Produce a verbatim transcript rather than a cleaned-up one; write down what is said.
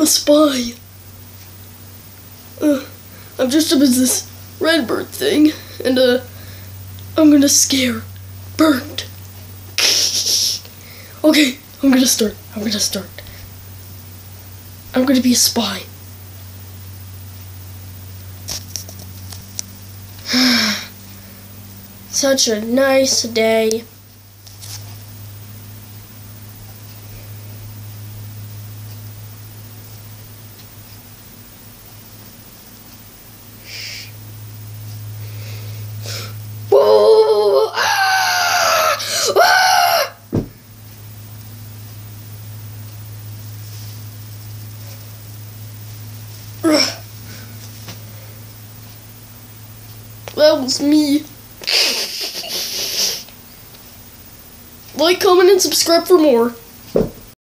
a spy. Uh, I'm dressed up as this red bird thing, and uh, I'm gonna scare Bert. Okay, I'm gonna start. I'm gonna start. I'm gonna be a spy. Such a nice day. Whoa! Ah! Ah! That was me. Like, comment, and subscribe for more.